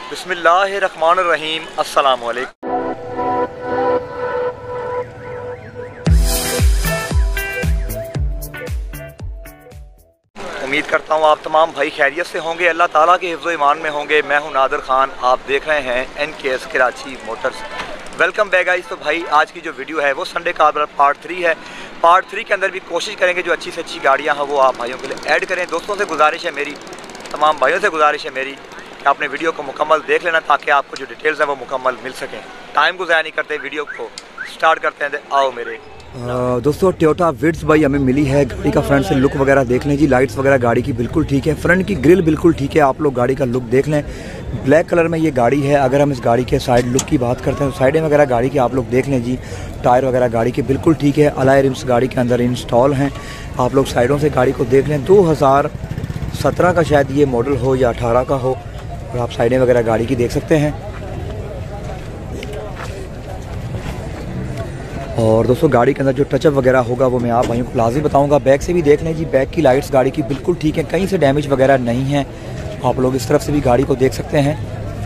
बिस्मिल्लाहिर्रहमानिर्रहीम। अस्सलाम वालेकुम। उम्मीद करता हूँ आप तमाम भाई खैरियत से होंगे, अल्लाह ताला के हिफ्ज़ ईमान में होंगे। मैं हूँ नादिर खान, आप देख रहे हैं NKS Karachi motors. Welcome back guys. तो भाई आज की जो वीडियो है वो संडे का पार्ट 3 है। पार्ट 3 के अंदर भी कोशिश करेंगे जो अच्छी से अच्छी गाड़ियाँ हैं वो आप भाइयों के लिए ऐड करें। दोस्तों से गुजारिश है मेरी, तमाम भाइयों से गुजारिश है मेरी कि आपने वीडियो को मुकम्मल देख लेना ताकि आपको जो डिटेल्स हैं वो मुकम्मल मिल सकें। टाइम को ज़ाया नहीं करते, वीडियो को स्टार्ट करते हैं। आओ मेरे दोस्तों टोयोटा विट्स भाई हमें मिली है। गाड़ी का फ्रंट से लुक वगैरह देख लें जी, लाइट्स वगैरह गाड़ी की बिल्कुल ठीक है, फ्रंट की ग्रिल बिल्कुल ठीक है। आप लोग गाड़ी का लुक देख लें, ब्लैक कलर में ये गाड़ी है। अगर हम इस गाड़ी के साइड लुक की बात करते हैं तो साइडें वगैरह गाड़ी की आप लोग देख लें जी, टायर वगैरह गाड़ी के बिल्कुल ठीक है। अलॉय रिम्स गाड़ी के अंदर इंस्टॉल हैं। आप लोग साइडों से गाड़ी को देख लें। 2017 का शायद ये मॉडल हो या 18 का हो, और आप साइडें वगैरह गाड़ी की देख सकते हैं। और दोस्तों गाड़ी के अंदर जो टचअप वगैरह होगा वो मैं आप भाइयों को लाजिम बताऊंगा। बैक से भी देख लें जी, बैक की लाइट्स गाड़ी की बिल्कुल ठीक है, कहीं से डैमेज वगैरह नहीं है। आप लोग इस तरफ से भी गाड़ी को देख सकते हैं।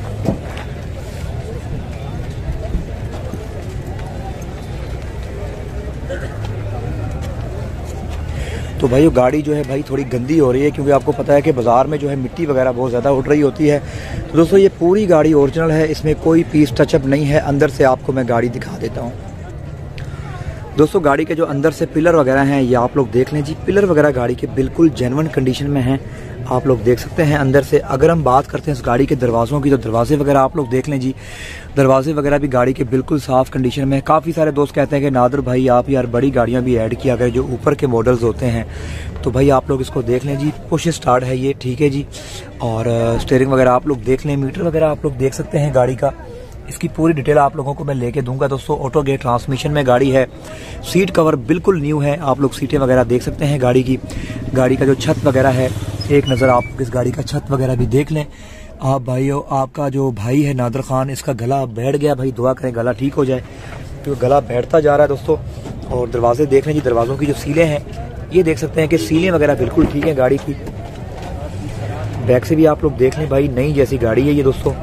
तो भाई गाड़ी जो है भाई थोड़ी गंदी हो रही है, क्योंकि आपको पता है कि बाज़ार में जो है मिट्टी वगैरह बहुत ज़्यादा उड़ रही होती है। तो दोस्तों ये पूरी गाड़ी ओरिजिनल है, इसमें कोई पीस टचअप नहीं है। अंदर से आपको मैं गाड़ी दिखा देता हूँ। दोस्तों गाड़ी के जो अंदर से पिलर वगैरह हैं ये आप लोग देख लें जी, पिलर वगैरह गाड़ी के बिल्कुल जेन्युइन कंडीशन में हैं। आप लोग देख सकते हैं अंदर से। अगर हम बात करते हैं इस गाड़ी के दरवाज़ों की, तो दरवाजे वगैरह आप लोग देख लें जी, दरवाजे वगैरह भी गाड़ी के बिल्कुल साफ़ कंडीशन में है। काफ़ी सारे दोस्त कहते हैं कि नादिर भाई आप यार बड़ी गाड़ियाँ भी ऐड किया करें जो ऊपर के मॉडल्स होते हैं। तो भाई आप लोग इसको देख लें जी, पुश स्टार्ट है ये, ठीक है जी। और स्टीयरिंग वगैरह आप लोग देख लें, मीटर वगैरह आप लोग देख सकते हैं गाड़ी का। इसकी पूरी डिटेल आप लोगों को मैं लेके दूंगा। दोस्तों ऑटो गेट ट्रांसमिशन में गाड़ी है। सीट कवर बिल्कुल न्यू है, आप लोग सीटें वगैरह देख सकते हैं गाड़ी की। गाड़ी का जो छत वगैरह है, एक नज़र आप इस गाड़ी का छत वगैरह भी देख लें। आप भाइयों, आपका जो भाई है नादिर खान, इसका गला बैठ गया भाई, दुआ करें गला ठीक हो जाए, क्योंकि गला बैठता जा रहा है दोस्तों। और दरवाजे देख लें जी, दरवाज़ों की जो सीलें हैं ये देख सकते हैं कि सीलें वगैरह बिल्कुल ठीक है गाड़ी की। बैक से भी आप लोग देख लें भाई, नई जैसी गाड़ी है ये दोस्तों।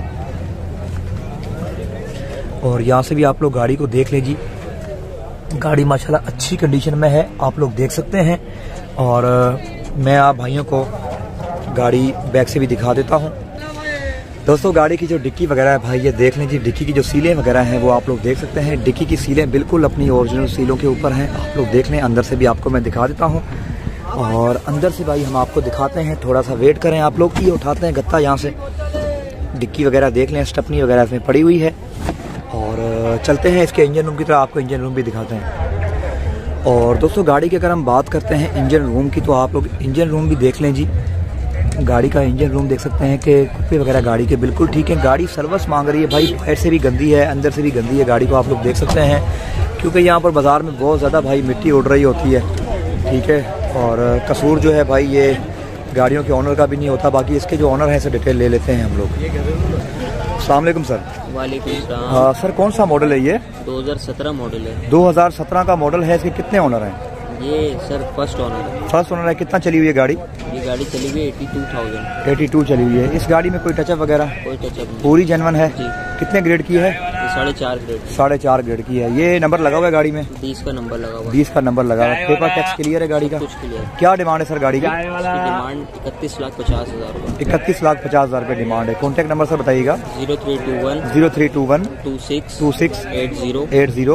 और यहाँ से भी आप लोग गाड़ी को देख लें जी, गाड़ी माशाल्लाह अच्छी कंडीशन में है, आप लोग देख सकते हैं। और मैं आप भाइयों को गाड़ी बैक से भी दिखा देता हूँ। दोस्तों गाड़ी की जो डिक्की वगैरह है भाई ये देख लें जी, डिक्की की जो सीलें वगैरह हैं वो आप लोग देख सकते हैं। डिक्की की सीलें बिल्कुल अपनी ओरिजिनल सीलों के ऊपर हैं, आप लोग देख लें। अंदर से भी आपको मैं दिखा देता हूँ। और अंदर से भाई हम आपको दिखाते हैं, थोड़ा सा वेट करें आप लोग। ये उठाते हैं गत्ता यहाँ से, डिक्की वगैरह देख लें, स्टेपनी वगैरह इसमें पड़ी हुई है। और चलते हैं इसके इंजन रूम की तरफ, आपको इंजन रूम भी दिखाते हैं। और दोस्तों गाड़ी की अगर हम बात करते हैं इंजन रूम की, तो आप लोग इंजन रूम भी देख लें जी। गाड़ी का इंजन रूम देख सकते हैं कि कुप्पे वगैरह गाड़ी के बिल्कुल ठीक है। गाड़ी सर्विस मांग रही है भाई, बाहर से भी गंदी है, अंदर से भी गंदी है। गाड़ी को आप लोग देख सकते हैं, क्योंकि यहाँ पर बाज़ार में बहुत ज़्यादा भाई मिट्टी उड़ रही होती है, ठीक है। और कसूर जो है भाई ये गाड़ियों के ऑनर का भी नहीं होता। बाकी इसके जो ऑनर हैं इसे डिटेल ले लेते हैं हम लोग। अस्सलाम वालेकुम सर। वालेकुम सलाम। सर कौन सा मॉडल है ये? 2017 मॉडल है। 2017 का मॉडल है। इसके कितने ऑनर हैं? ये सर फर्स्ट ऑनर है। फर्स्ट ऑनर है। कितना चली हुई है गाड़ी? ये गाड़ी चली हुई 82,000। 82 चली हुई है। इस गाड़ी में कोई टचअप वगैरह? कोई टचअप नहीं, पूरी जेन्युइन है जी। कितने ग्रेड की है? 4.5 ग्रेड। 4.5 ग्रेड की है। ये नंबर लगा हुआ है गाड़ी में? 20 का नंबर लगा हुआ है। 20 का नंबर लगा हुआ है। पेपर टैक्स क्लियर है गाड़ी का? कुछ क्लियर। क्या डिमांड है सर गाड़ी की? डिमांड 31,50,000 रुपये। 31,50,000 रुपये डिमांड है। कॉन्टैक्ट नंबर सर बताइएगा। 0321 26 80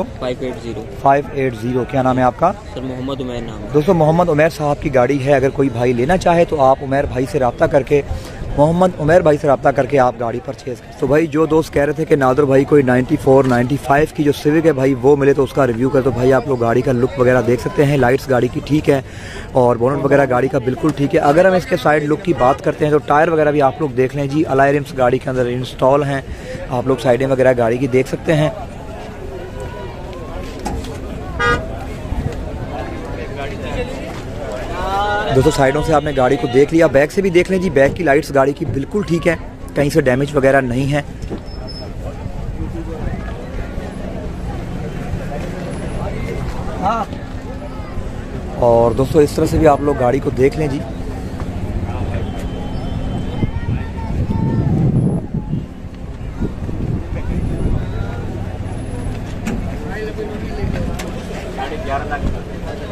580। क्या नाम है आपका? सर मोहम्मद उमैर नाम है। दोस्तों मोहम्मद उमैर साहब की गाड़ी है। अगर कोई भाई लेना चाहे तो आप उमैर भाई से रब्ता करके, मोहम्मद उमैर भाई से रब्ता करके आप गाड़ी परचेज करें। तो भाई जो दोस्त कह रहे थे कि नादिर भाई कोई 94 95 की जो सिविक है भाई वो मिले तो उसका रिव्यू कर, तो भाई आप लोग गाड़ी का लुक वगैरह देख सकते हैं। लाइट्स गाड़ी की ठीक है और बोनट वगैरह गाड़ी का बिल्कुल ठीक है। अगर हम इसके साइड लुक की बात करते हैं तो टायर वगैरह भी आप लोग देख लें जी, अलॉय रिम्स गाड़ी के अंदर इंस्टॉल हैं। आप लोग साइडें वगैरह गाड़ी की देख सकते हैं। दोस्तों साइडों से आपने गाड़ी को देख लिया, बैक से भी देख लें जी। बैक की लाइट्स गाड़ी की बिल्कुल ठीक है, कहीं से डैमेज वगैरह नहीं है। और दोस्तों इस तरह से भी आप लोग गाड़ी को देख लें जी।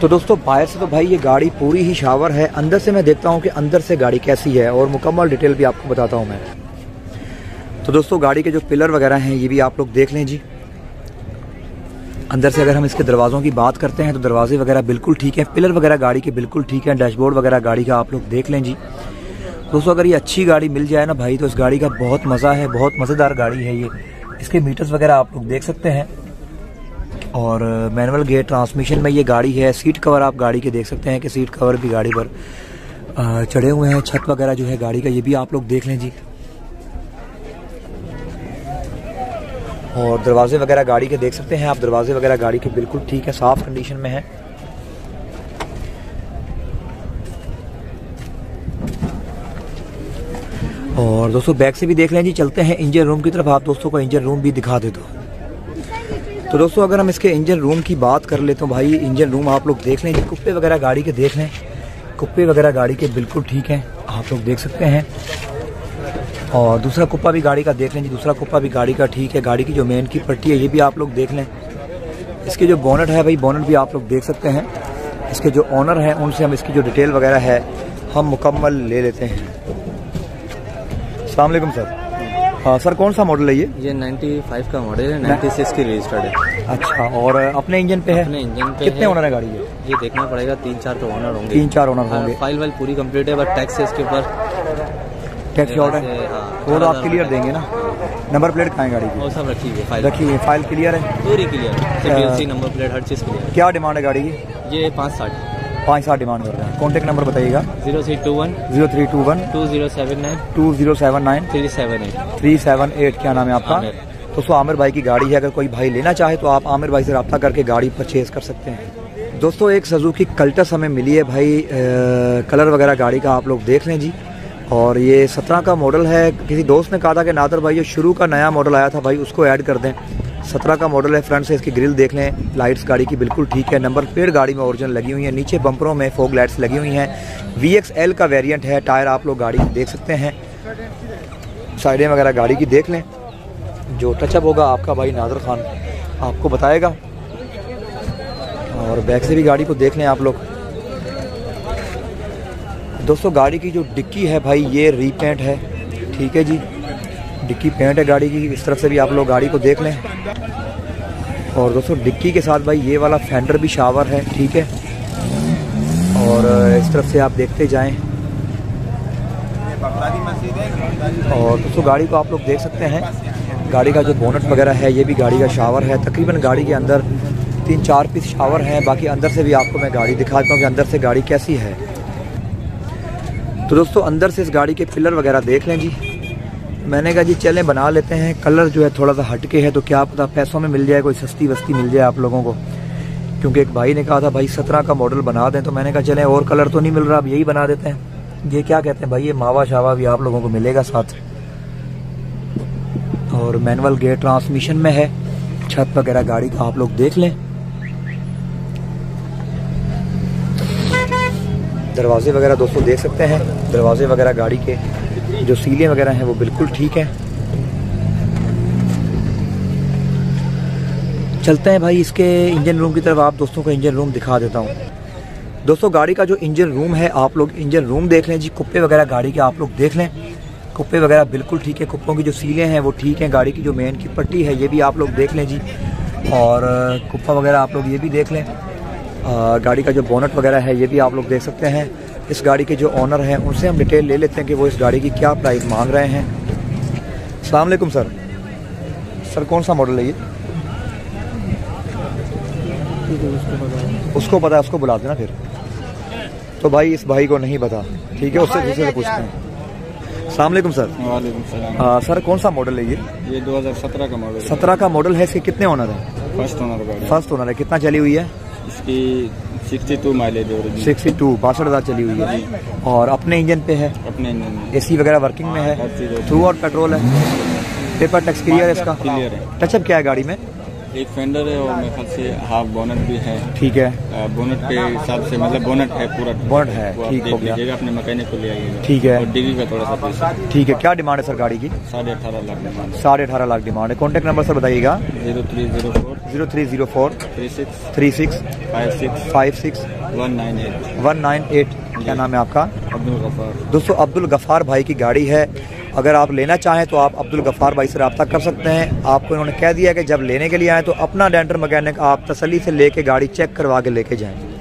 तो दोस्तों बाहर से तो भाई ये गाड़ी पूरी ही शावर है, अंदर से मैं देखता हूँ कि अंदर से गाड़ी कैसी है और मुकम्मल डिटेल भी आपको बताता हूँ मैं। तो दोस्तों गाड़ी के जो पिलर वगैरह हैं ये भी आप लोग देख लें जी। अंदर से अगर हम इसके दरवाज़ों की बात करते हैं तो दरवाजे वगैरह बिल्कुल ठीक है, पिलर वगैरह गाड़ी के बिल्कुल ठीक है, डैशबोर्ड वगैरह गाड़ी का आप लोग देख लें जी। दोस्तों अगर ये अच्छी गाड़ी मिल जाए ना भाई तो इस गाड़ी का बहुत मज़ा है, बहुत मज़ेदार गाड़ी है ये। इसके मीटर्स वगैरह आप लोग देख सकते हैं और मैनुअल गियर ट्रांसमिशन में ये गाड़ी है। सीट कवर आप गाड़ी के देख सकते हैं कि सीट कवर भी गाड़ी पर चढ़े हुए हैं। छत वगैरह जो है गाड़ी का ये भी आप लोग देख लें जी। और दरवाजे वगैरह गाड़ी के देख सकते हैं आप, दरवाजे वगैरह गाड़ी के बिल्कुल ठीक है, साफ कंडीशन में है। और दोस्तों बैक से भी देख लें जी। चलते हैं इंजन रूम की तरफ, आप दोस्तों को इंजन रूम भी दिखा देता हूँ। तो दोस्तों अगर हम इसके इंजन रूम की बात कर ले तो भाई इंजन रूम आप लोग देख लें जी। कुप्पे वगैरह गाड़ी के देख लें, कुप्पे वगैरह गाड़ी के बिल्कुल ठीक हैं, आप लोग देख सकते हैं। और दूसरा कुप्पा भी गाड़ी का देख लें जी, दूसरा कुप्पा भी गाड़ी का ठीक है। गाड़ी की जो मेन की पट्टी है ये भी आप लोग देख लें। इसके जो बोनट है भाई, बोनट भी आप लोग देख सकते हैं। इसके जो ऑनर हैं उनसे हम इसकी जो डिटेल वगैरह है हम मुकम्मल ले लेते हैं। अस्सलाम वालेकुम सर। हाँ सर, कौन सा मॉडल है ये? ये 95 का मॉडल है, 96 की रजिस्टर्ड है। अच्छा, और अपने इंजन पे है? अपने इंजन पे कितने ओनर है गाड़ी है? ये देखना पड़ेगा, 3-4 तो ओनर होंगे। 3-4 ओनर होंगे। फाइल वाइल पूरी कंप्लीट है, बस टैक्स है इसके ऊपर, टैक्स शॉर्ट है। वो तो आप क्लियर देंगे ना? नंबर प्लेट कहाँ है गाड़ी की? वो सब रखी हुई है, फाइल रखी हुई है, फाइल क्लियर है? पूरी क्लियर है, नंबर प्लेट हर चीज़ क्लियर है। क्या डिमांड है गाड़ी की? ये 560 560 डिमांड कर रहे हैं। कॉन्टेक्ट नंबर बताइएगा। 0321 2079 2079 378। क्या नाम है आपका? दोस्तों आमिर भाई की गाड़ी है, अगर कोई भाई लेना चाहे तो आप आमिर भाई से रब्ता करके गाड़ी परचेज कर सकते हैं। दोस्तों एक सुजुकी कल्टस हमें मिली है भाई, कलर वगैरह गाड़ी का आप लोग देख लें जी। और ये 17 का मॉडल है। किसी दोस्त ने कहा था कि नादर भाई ये शुरू का नया मॉडल आया था भाई, उसको ऐड कर दें। 17 का मॉडल है। फ्रंट से इसकी ग्रिल देख लें, लाइट्स गाड़ी की बिल्कुल ठीक है। नंबर प्लेट गाड़ी में ओरिजिनल लगी हुई है। नीचे बम्परों में फॉग लाइट्स लगी हुई हैं। VXL का वेरिएंट है। टायर आप लोग गाड़ी देख सकते हैं, साइडें वगैरह गाड़ी की देख लें। जो टचअप होगा आपका भाई नादर खान आपको बताएगा। और बैक से भी गाड़ी को देख लें आप लोग। दोस्तों गाड़ी की जो डिक्की है भाई ये रीपेंट है, ठीक है जी, डिक्की पेंट है गाड़ी की। इस तरफ से भी आप लोग गाड़ी को देख लें। और दोस्तों डिक्की के साथ भाई ये वाला फेंडर भी शावर है, ठीक है। और इस तरफ से आप देखते जाएं। और दोस्तों गाड़ी को आप लोग देख सकते हैं, गाड़ी का जो बोनट वगैरह है ये भी गाड़ी का शावर है। तकरीबन गाड़ी के अंदर 3-4 पीस शावर हैं। बाकी अंदर से भी आपको मैं गाड़ी दिखाता हूँ कि अंदर से गाड़ी कैसी है। तो दोस्तों अंदर से इस गाड़ी के पिलर वगैरह देख लें जी। मैंने कहा जी चलें बना लेते हैं। कलर जो है थोड़ा सा हटके है, तो क्या पता पैसों में मिल जाए, कोई सस्ती वस्ती मिल जाए आप लोगों को। क्योंकि एक भाई ने कहा था भाई 17 का मॉडल बना दें, तो मैंने कहा चलें और कलर तो नहीं मिल रहा, अब यही बना देते हैं। ये क्या कहते हैं भाई, ये मावा शावा भी आप लोगों को मिलेगा साथ। और मैनुअल गियर ट्रांसमिशन में है। छत वगैरह गाड़ी का आप लोग देख लें। दरवाजे वगैरह दोस्तों देख सकते हैं। दरवाजे वगैरह गाड़ी के जो सीलें वगैरह हैं वो बिल्कुल ठीक है। चलते हैं भाई इसके इंजन रूम की तरफ, आप दोस्तों को इंजन रूम दिखा देता हूँ। दोस्तों गाड़ी का जो इंजन रूम है आप लोग इंजन रूम देख लें जी। कुप्पे वगैरह गाड़ी के आप लोग देख लें, कुप्पे वगैरह बिल्कुल ठीक है। कुप्पों की जो सीलें हैं वो ठीक हैं। गाड़ी की जो मेन की पट्टी है ये भी आप लोग देख लें जी। और कुप्पा वगैरह आप लोग ये भी देख लें। गाड़ी का जो बोनट वगैरह है ये भी आप लोग देख सकते हैं। इस गाड़ी के जो ऑनर हैं उनसे हम डिटेल ले लेते हैं कि वो इस गाड़ी की क्या प्राइस मांग रहे हैं। अस्सलाम वालेकुम सर। सर कौन सा मॉडल है ये? उसको पता है, उसको बुला देना फिर। तो भाई इस भाई को नहीं पता, ठीक है, उससे दूसरे से पूछते हैं। अस्सलाम वालेकुम सर। वालेकुम सलाम। सर कौन सा मॉडल है ये? ये 2017 का मॉडल है। 17 का मॉडल है। इसके कितने ऑनर हैं? फर्स्ट ओनर गाड़ी। फर्स्ट ओनर है। कितना चली हुई है इसकी? 62 माइलेज है। 62 62,000 चली हुई है। और अपने इंजन पे है? अपने इंजन में। AC वगैरह वर्किंग में है? हर चीज़ थ्रू और पेट्रोल है? पेपर टैक्स क्लियर है इसका? क्लियर है। टचअप क्या है गाड़ी में? एक फेंडर है और मेरे ख्याल से हाफ बोनट भी है। ठीक है। बोनट के हिसाब से मतलब बोनट है पूरा, बोनट है, वो आप ठीक हो देख गया। लीजिएगा, अपने मैकेनिक को ले आइएगा। ठीक है। और डिग्गी का थोड़ा सा पैसा। ठीक है, क्या डिमांड है सर गाड़ी की? 18.5 लाख डिमांड। 18.5 लाख डिमांड है। कॉन्टैक्ट नंबर सर बताइएगा। 0304 0304 36 36 56 56 198। 198। क्या नाम है आपका? अब्दुल गफ्फार। दोस्तों अब्दुल गफ्फार भाई की गाड़ी है। अगर आप लेना चाहें तो आप अब्दुल गफ्फार भाई से रब्ता कर सकते हैं। आपको इन्होंने कह दिया कि जब लेने के लिए आए तो अपना डेंटर मैकेनिक आप तसल्ली से लेके गाड़ी चेक करवा के लेके जाएं।